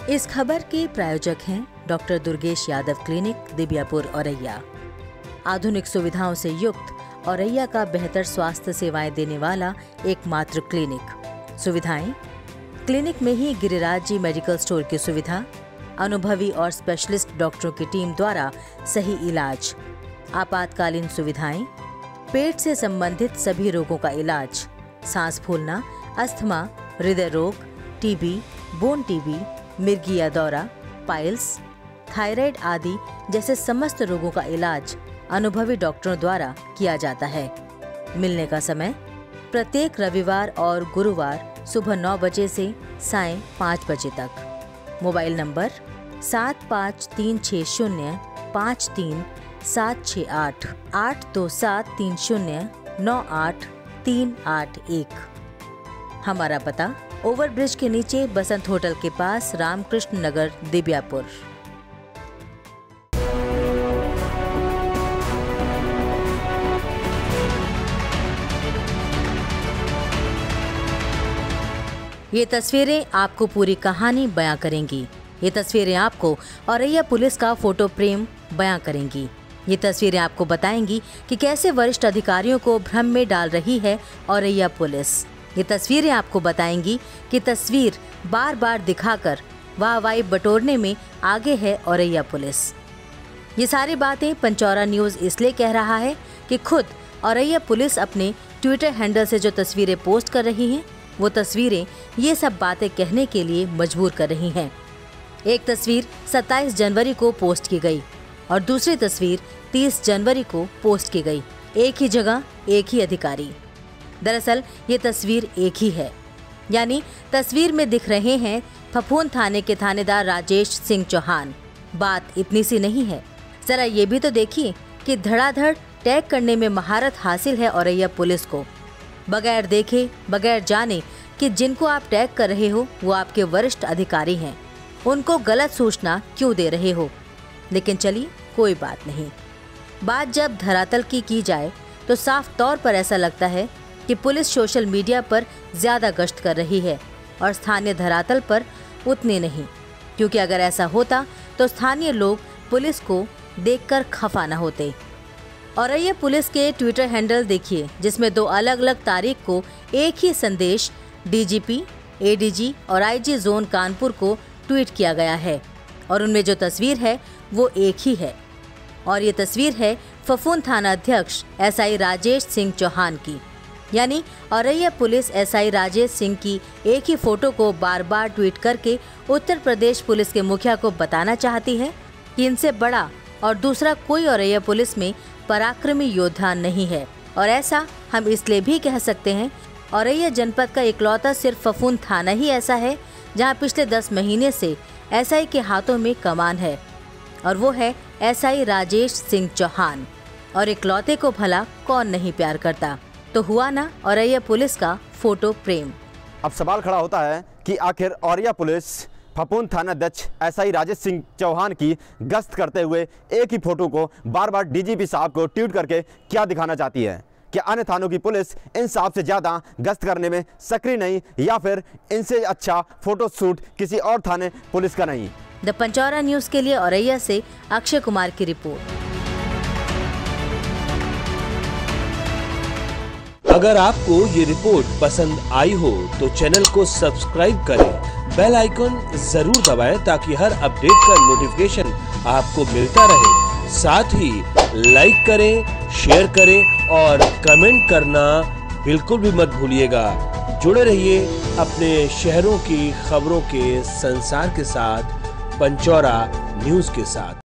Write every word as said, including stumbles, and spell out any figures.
इस खबर के प्रायोजक हैं डॉक्टर दुर्गेश यादव क्लिनिक, दिबियापुर, औरैया। आधुनिक सुविधाओं से युक्त औरैया का बेहतर स्वास्थ्य सेवाएं देने वाला एकमात्र क्लिनिक। सुविधाएं: क्लिनिक में ही गिरिराज जी मेडिकल स्टोर की सुविधा, अनुभवी और स्पेशलिस्ट डॉक्टरों की टीम द्वारा सही इलाज, आपातकालीन सुविधाएं, पेट से संबंधित सभी रोगों का इलाज, सांस फूलना, अस्थमा, हृदय रोग, टीबी, बोन टीबी, मिर्गिया दौरा, पाइल्स, थायराइड आदि जैसे समस्त रोगों का इलाज अनुभवी डॉक्टरों द्वारा किया जाता है। मिलने का समय: प्रत्येक रविवार और गुरुवार सुबह नौ बजे से सायं पाँच बजे तक। मोबाइल नंबर सात पाँच तीन छः शून्य पाँच तीन सात छः आठ आठ दो सात तीन शून्य नौ आठ तीन आठ एक। हमारा पता: ओवरब्रिज के नीचे बसंत होटल के पास, रामकृष्ण नगर, दिबियापुर। ये तस्वीरें आपको पूरी कहानी बयां करेंगी। ये तस्वीरें आपको औरैया पुलिस का फोटो प्रेम बयां करेंगी। ये तस्वीरें आपको बताएंगी कि कैसे वरिष्ठ अधिकारियों को भ्रम में डाल रही है औरैया पुलिस। ये तस्वीरें आपको बताएंगी कि तस्वीर बार बार दिखाकर वाहवाही बटोरने में आगे है औरैया पुलिस। ये सारी बातें पंचौरा न्यूज़ इसलिए कह रहा है कि खुद औरैया पुलिस अपने ट्विटर हैंडल से जो तस्वीरें पोस्ट कर रही हैं, वो तस्वीरें ये सब बातें कहने के लिए मजबूर कर रही हैं। एक तस्वीर सत्ताईस जनवरी को पोस्ट की गई और दूसरी तस्वीर तीस जनवरी को पोस्ट की गई। एक ही जगह, एक ही अधिकारी। दरअसल ये तस्वीर एक ही है, यानी तस्वीर में दिख रहे हैं फफूंद थाने के थानेदार राजेश सिंह चौहान। बात इतनी सी नहीं है, जरा ये भी तो देखिए कि धड़ाधड़ टैग करने में महारत हासिल है औरैया पुलिस को। बगैर देखे, बगैर जाने कि जिनको आप टैग कर रहे हो वो आपके वरिष्ठ अधिकारी हैं, उनको गलत सूचना क्यों दे रहे हो। लेकिन चलिए, कोई बात नहीं। बात जब धरातल की की जाए तो साफ तौर पर ऐसा लगता है कि पुलिस सोशल मीडिया पर ज्यादा गश्त कर रही है और स्थानीय धरातल पर उतने नहीं, क्योंकि अगर ऐसा होता तो स्थानीय लोग पुलिस को देखकर खफा न होते। औरैया पुलिस के ट्विटर हैंडल देखिए, जिसमें दो अलग अलग तारीख को एक ही संदेश डीजीपी, एडीजी और आईजी जोन कानपुर को ट्वीट किया गया है और उनमें जो तस्वीर है वो एक ही है। और ये तस्वीर है फफूंद थाना अध्यक्ष एसआई राजेश सिंह चौहान की। यानी औरैया पुलिस एसआई राजेश सिंह की एक ही फोटो को बार बार ट्वीट करके उत्तर प्रदेश पुलिस के मुखिया को बताना चाहती है कि इनसे बड़ा और दूसरा कोई औरैया पुलिस में पराक्रमी योद्धा नहीं है। और ऐसा हम इसलिए भी कह सकते हैं, औरैया जनपद का इकलौता सिर्फ फफूंद थाना ही ऐसा है जहां पिछले दस महीने से एसआई के हाथों में कमान है, और वो है एसआई राजेश सिंह चौहान। और इकलौते को भला कौन नहीं प्यार करता। तो हुआ ना औरैया पुलिस का फोटो प्रेम। अब सवाल खड़ा होता है कि आखिर औरैया पुलिस फफूंद थाना अध्यक्ष एसआई राजेश सिंह चौहान की गश्त करते हुए एक ही फोटो को बार बार डीजीपी साहब को ट्वीट करके क्या दिखाना चाहती है? कि अन्य थानों की पुलिस इन साहब से ज़्यादा गश्त करने में सक्रिय नहीं, या फिर इनसे अच्छा फोटो शूट किसी और थाने पुलिस का नहीं? द पंचौरा न्यूज़ के लिए औरैया से अक्षय कुमार की रिपोर्ट। अगर आपको ये रिपोर्ट पसंद आई हो तो चैनल को सब्सक्राइब करें, बेल आइकन जरूर दबाएं ताकि हर अपडेट का नोटिफिकेशन आपको मिलता रहे। साथ ही लाइक करें, शेयर करें और कमेंट करना बिल्कुल भी मत भूलिएगा। जुड़े रहिए अपने शहरों की खबरों के संसार के साथ, पंचौरा न्यूज़ के साथ।